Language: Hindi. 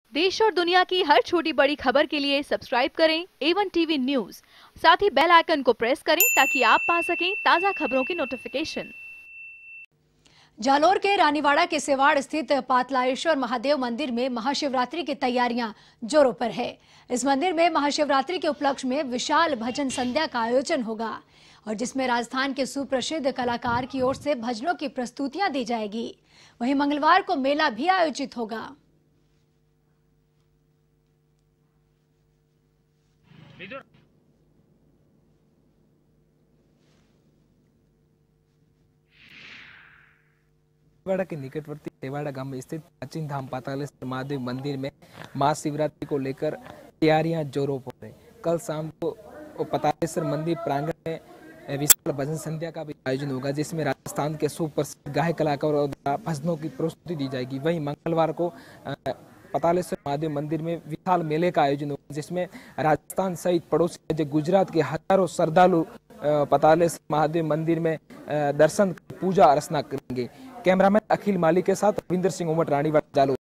देश और दुनिया की हर छोटी बड़ी खबर के लिए सब्सक्राइब करें A1 टीवी न्यूज। साथ ही बेल आइकन को प्रेस करें ताकि आप पा सकें ताज़ा खबरों की नोटिफिकेशन। जालोर के रानीवाड़ा के सेवाड़ स्थित पातलायेश्वर महादेव मंदिर में महाशिवरात्रि की तैयारियां जोरों पर है। इस मंदिर में महाशिवरात्रि के उपलक्ष्य में विशाल भजन संध्या का आयोजन होगा और जिसमें राजस्थान के सुप्रसिद्ध कलाकार की ओर से भजनों की प्रस्तुतियां दी जाएगी। वहीं मंगलवार को मेला भी आयोजित होगा। सेवाड़ा के निकटवर्ती सेवाड़ा गांव में स्थित प्राचीन धाम पातालेश्वर महादेव मंदिर में महाशिवरात्रि को लेकर तैयारियां जोरों पर है। कल शाम को पातालेश्वर मंदिर प्रांगण में विशाल भजन संध्या का भी आयोजन होगा, जिसमें राजस्थान के सुप्रसिद्ध गायक कलाकारों द्वारा भजनों की प्रस्तुति दी जाएगी। वहीं मंगलवार को पातालेश्वर महादेव मंदिर में विशाल मेले का आयोजन होगा, जिसमें राजस्थान सहित पड़ोसी राज्य गुजरात के हजारों श्रद्धालु पातालेश्वर महादेव मंदिर में दर्शन पूजा अर्चना करेंगे। कैमरामैन अखिल माली के साथ रविंद्र सिंह उमट, रानीवाड़ा, जालोर।